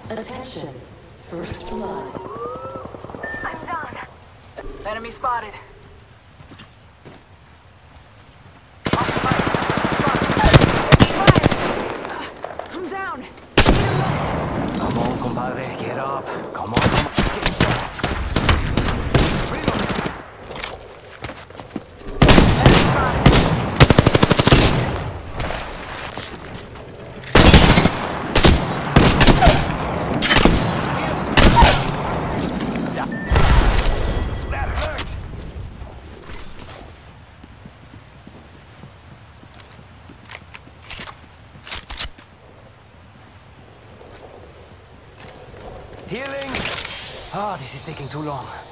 Attention. First blood. I'm down. Enemy spotted. I'm down. Come on, compadre, get up. Come on, come on. Get shot. Reload. That hurt. Healing. Ah, this is taking too long.